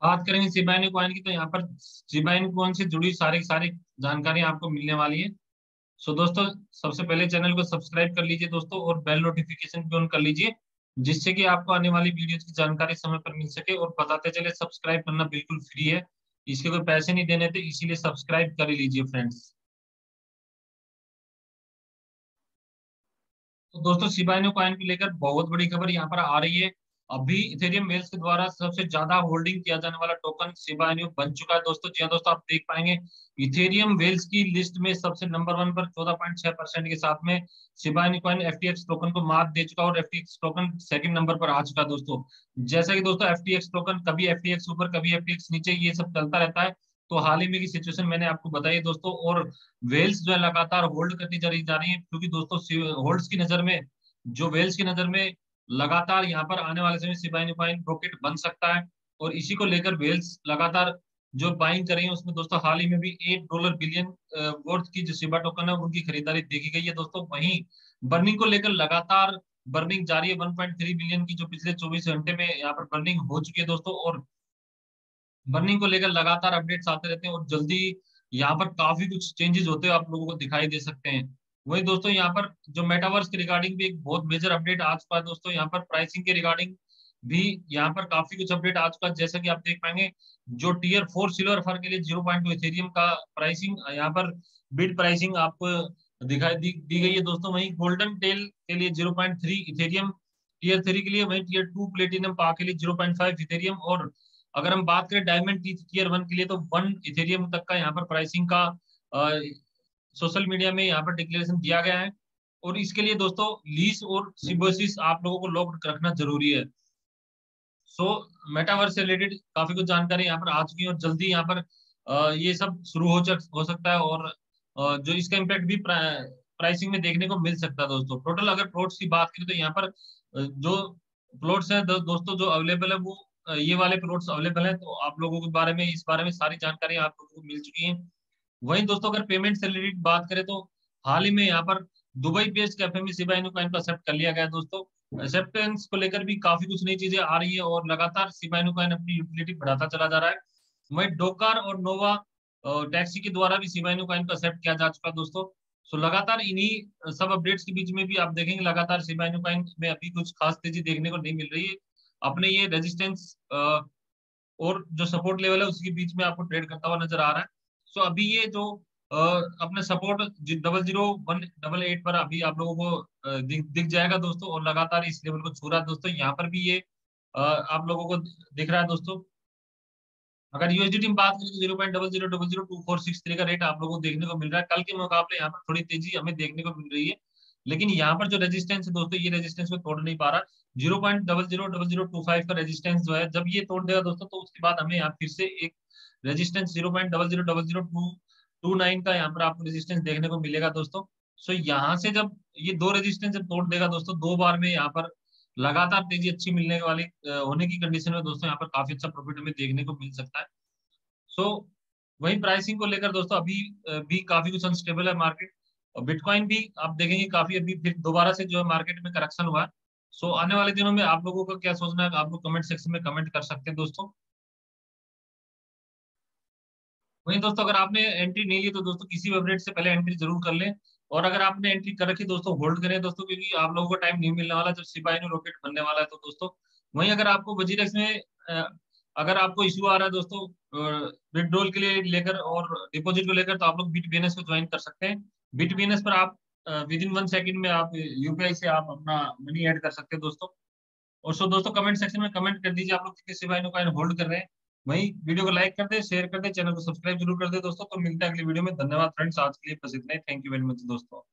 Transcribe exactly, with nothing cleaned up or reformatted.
बात करेंगे Shiba Inu coin की, तो यहाँ पर शिबा इनु कॉइन से जुड़ी सारी सारी जानकारी आपको मिलने वाली है। सो दोस्तों, सबसे पहले चैनल को सब्सक्राइब कर लीजिए दोस्तों, और बेल नोटिफिकेशन भी ऑन कर लीजिए, जिससे कि आपको आने वाली वीडियोस की जानकारी समय पर मिल सके। और बताते चले, सब्सक्राइब करना बिल्कुल फ्री है, इसके कोई पैसे नहीं देने थे, इसीलिए सब्सक्राइब कर ही लीजिए फ्रेंड्स। तो दोस्तों, शिबा इनु कॉइन को लेकर बहुत बड़ी खबर यहाँ पर आ रही है। अभी इथेरियम वेल्स के द्वारा सबसे ज्यादा होल्डिंग किया जाने वाला टोकन शिबा इनु बन चुका है दोस्तों। जी हाँ दोस्तों, आप देख पाएंगे इथेरियम वेल्स की लिस्ट में सबसे नंबर वन पर चौदह पॉइंट छह परसेंट के साथ में Shiba Inu coin FTX token को मात दे चुका, और एफटीएक्स टोकन सेकंड नंबर पर आ चुका है दोस्तों। जैसा कि दोस्तों, एफटीएक्स टोकन कभी एफटीएक्स ऊपर कभी एफटीएक्स नीचे, ये सब चलता रहता है। तो हाल ही में की सिचुएशन मैंने आपको बताई है दोस्तों। और वेल्स जो है लगातार होल्ड करती जा रही जा रही है, क्योंकि दोस्तों होल्ड्स की नजर में, जो वेल्स की नजर में लगातार यहाँ पर आने वाले समय शिबा इनु कॉइन रॉकेट बन सकता है। और इसी को लेकर वेल्स लगातार जो बाइंग कर रही है, उसमें दोस्तों हाल ही में भी एट डॉलर बिलियन वर्थ की जो शिबा टोकन है उनकी खरीदारी देखी गई है दोस्तों। वहीं बर्निंग को लेकर लगातार बर्निंग जारी है, वन पॉइंट थ्री बिलियन की जो पिछले चौबीस घंटे में यहाँ पर बर्निंग हो चुकी है दोस्तों। और बर्निंग को लेकर लगातार अपडेट्स आते रहते हैं, और जल्दी यहाँ पर काफी कुछ चेंजेस होते हुए आप लोगों को दिखाई दे सकते हैं। वही दोस्तों, यहाँ पर जो मेटावर्स के रिगार्डिंग भी एक बहुत मेजर अपडेट आ चुका है दोस्तों। यहाँ पर प्राइसिंग के रिगार्डिंग भी यहाँ पर काफी कुछ अपडेट आ चुका है। जैसा कि आप देख पाएंगे, जो टीयर फोर सिल्वर फर के लिए जीरो पॉइंट टू इथेरियम का प्राइसिंग यहाँ पर बिड प्राइसिंग आपको दिखाई दी, दी गई है दोस्तों। वहीं गोल्डन टेल के लिए zero point three Ethereum tier three के लिए, वहीं टीयर टू प्लेटिनम पा के लिए जीरो पॉइंट फाइव इथेरियम। और अगर हम बात करें डायमंड टीयर वन के लिए, तो वन इथेरियम तक का यहाँ पर प्राइसिंग का सोशल मीडिया में यहाँ पर डिक्लेरेशन दिया गया है। और इसके लिए दोस्तों लीज और सिम्बोसिस आप लोगों को लॉक रखना जरूरी है। सो मेटावर्स से रिलेटेड काफी कुछ जानकारी यहाँ पर आ चुकी है, और जल्दी यहाँ पर अ, ये सब शुरू हो चक, हो सकता है। और अ, जो इसका इम्पैक्ट भी प्राइसिंग में देखने को मिल सकता है दोस्तों। टोटल अगर प्लॉट्स की बात करें, तो यहाँ पर अ, जो प्लॉट्स है दो, दोस्तों जो अवेलेबल है, वो अ, ये वाले प्लॉट्स अवेलेबल है। तो आप लोगों के बारे में, इस बारे में सारी जानकारी आप लोगों को मिल चुकी है। वहीं दोस्तों, अगर पेमेंट से रिलेटेड बात करें, तो हाल ही में यहाँ पर दुबई बेस्ड कैफे में शिबा इनु कॉइन को एक्सेप्ट कर लिया गया है दोस्तों। एक्सेप्टेंस को लेकर भी काफी कुछ नई चीजें आ रही है, और लगातार शिबा इनु कॉइन अपनी यूटिलिटी बढ़ाता चला जा रहा है। वहीं डोकार और नोवा टैक्सी के द्वारा भी शिबा इनु कॉइन को एक्सेप्ट किया जा चुका है दोस्तों। सो लगातार इन्हीं सब अपडेट्स के बीच में भी आप देखेंगे, लगातार शिबा इनु कॉइन में अभी कुछ खास तेजी देखने को नहीं मिल रही है। अपने ये रेजिस्टेंस और जो सपोर्ट लेवल है उसके बीच में आपको ट्रेड करता हुआ नजर आ रहा है। सो अभी ये जो अ, अपने support double zero one double eight पर अभी आप लोगों को अ, दिख दिख जाएगा दोस्तों, और लगातार इस लेवल को छू रहा है दोस्तों। यहाँ पर भी ये अ, आप लोगों को दिख रहा है दोस्तों। अगर यूएसडीटी में बात करें, तो zero point double zero double zero two four six three का रेट आप लोगों को देखने को मिल रहा है। कल के मुकाबले यहाँ पर थोड़ी तेजी हमें देखने को मिल रही है, लेकिन यहाँ पर जो रेजिस्टेंस है दोस्तों, ये रेजिस्टेंस को तोड़ नहीं पा रहा। Zero point double zero double zero two five का रेजिस्टेंस जो है, जब ये तोड़ देगा दोस्तों, तो उसके बाद हमें यहाँ फिर से एक resistance zero point double zero double zero two two nine का यहाँ पर आपको रेजिस्टेंस देखने को मिलेगा दोस्तों। सो यहाँ से जब ये दो रेजिस्टेंस जब तोड़ देगा दोस्तों, दो बार में यहाँ पर लगातार तेजी अच्छी मिलने वाली अ, होने की कंडीशन में दोस्तों, यहाँ पर काफी अच्छा प्रॉफिट हमें देखने को मिल सकता है। सो वही प्राइसिंग को लेकर दोस्तों, अभी अ, भी काफी कुछ अनस्टेबल है मार्केट। और बिटकॉइन भी आप देखेंगे काफी अभी फिर दोबारा से जो है मार्केट में करेक्शन हुआ है। सो आने वाले दिनों में आप लोगों का क्या सोचना है, आप लोग कमेंट सेक्शन में कमेंट कर सकते हैं दोस्तों। वहीं दोस्तों, अगर आपने एंट्री नहीं ली, तो दोस्तों किसी भी अपडेट से पहले एंट्री जरूर कर लें। और अगर आपने एंट्री कर रखी दोस्तों, होल्ड करें दोस्तों, क्योंकि आप लोगों को टाइम नहीं मिलने वाला जब सिपाही ने रॉकेट बनने वाला है तो दोस्तों। वहीं अगर आपको वजीरेक्स में अ, अगर आपको इशू आ रहा है दोस्तों विड्रॉल के लिए लेकर और डिपॉजिट को लेकर, तो आप लोग बिट बीएनएस को ज्वाइन कर सकते हैं। बिट बीएनएस पर आप विद इन वन सेकंड में आप यूपीआई से आप अपना मनी ऐड कर सकते हैं दोस्तों। और सो दोस्तों, कमेंट सेक्शन में कमेंट कर दीजिए आप लोग कितने सिपाही कॉइन होल्ड कर रहे हैं। वहीं वीडियो को लाइक कर दे, शेयर कर दे, चैनल को सब्सक्राइब जरूर कर दे दोस्तों। तो मिलते हैं अगली वीडियो में। धन्यवाद फ्रेंड्स, आज के लिए बस इतना ही। थैंक यू वेरी मच दोस्तों।